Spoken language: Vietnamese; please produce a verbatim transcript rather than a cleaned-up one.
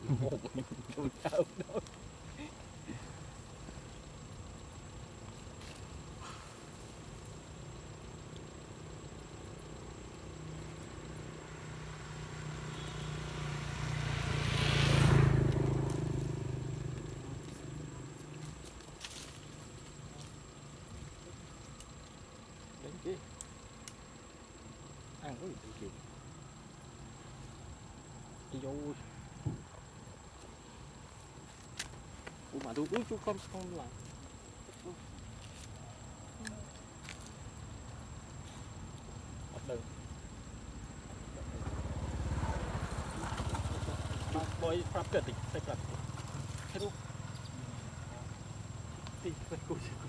ăn cái gì đi vô ủa mà tôi ui chú con con lại bắt đầu bơi pháp cật thì phải cật hết luôn đi phải cùi